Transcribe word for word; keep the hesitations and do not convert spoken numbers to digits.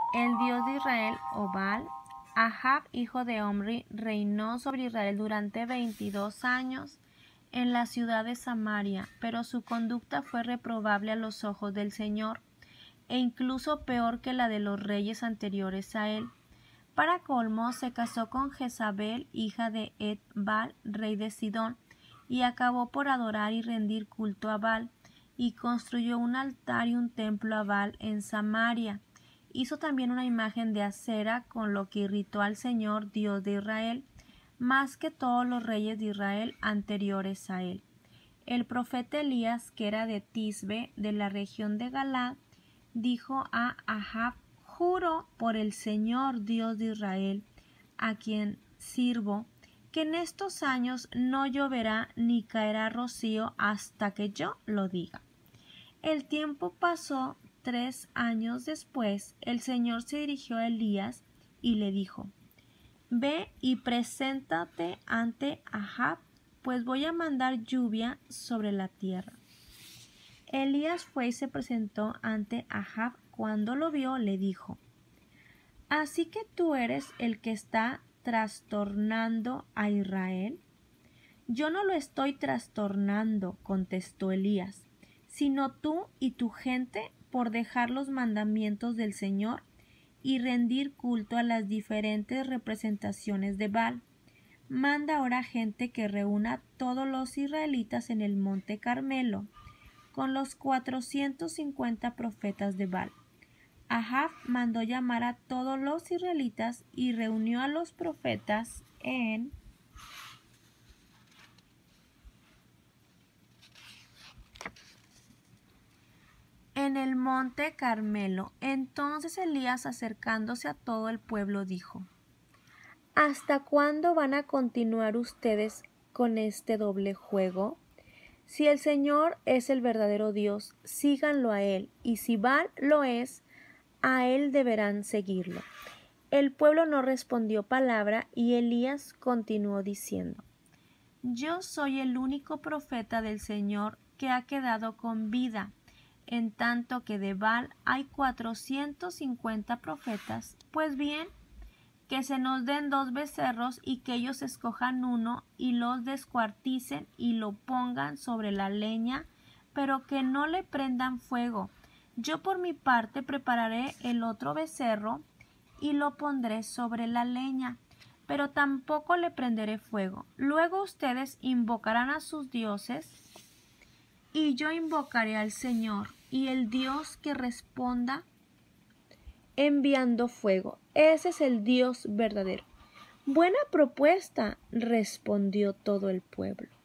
el dios de Israel o Baal. Ahab, hijo de Omri, reinó sobre Israel durante veintidós años en la ciudad de Samaria, pero su conducta fue reprobable a los ojos del Señor, e incluso peor que la de los reyes anteriores a él. Para colmo, se casó con Jezabel, hija de Et-Baal, rey de Sidón, y acabó por adorar y rendir culto a Baal, y construyó un altar y un templo a Baal en Samaria. Hizo también una imagen de acera, con lo que irritó al Señor, Dios de Israel, más que todos los reyes de Israel anteriores a él. El profeta Elías, que era de Tisbe, de la región de Galaad, dijo a Ahab: Juro por el Señor Dios de Israel, a quien sirvo, que en estos años no lloverá ni caerá rocío hasta que yo lo diga. El tiempo pasó. Tres años después, el Señor se dirigió a Elías y le dijo: Ve y preséntate ante Ahab, pues voy a mandar lluvia sobre la tierra. Elías fue y se presentó ante Ahab. Cuando lo vio, le dijo: ¿Así que tú eres el que está trastornando a Israel? Yo no lo estoy trastornando, contestó Elías, sino tú y tu gente por dejar los mandamientos del Señor y rendir culto a las diferentes representaciones de Baal. Manda ahora gente que reúna a todos los israelitas en el monte Carmelo, con los cuatrocientos cincuenta profetas de Baal. Ahab mandó llamar a todos los israelitas y reunió a los profetas en en el monte Carmelo. Entonces Elías, acercándose a todo el pueblo, dijo: ¿Hasta cuándo van a continuar ustedes con este doble juego? Si el Señor es el verdadero Dios, síganlo a él, y si Baal lo es, a él deberán seguirlo. El pueblo no respondió palabra, y Elías continuó diciendo: Yo soy el único profeta del Señor que ha quedado con vida, en tanto que de Baal hay cuatrocientos cincuenta profetas. Pues bien, que se nos den dos becerros y que ellos escojan uno y los descuarticen y lo pongan sobre la leña, pero que no le prendan fuego. Yo por mi parte prepararé el otro becerro y lo pondré sobre la leña, pero tampoco le prenderé fuego. Luego ustedes invocarán a sus dioses y yo invocaré al Señor, y el Dios que responda enviando fuego, ese es el Dios verdadero. Buena propuesta, respondió todo el pueblo.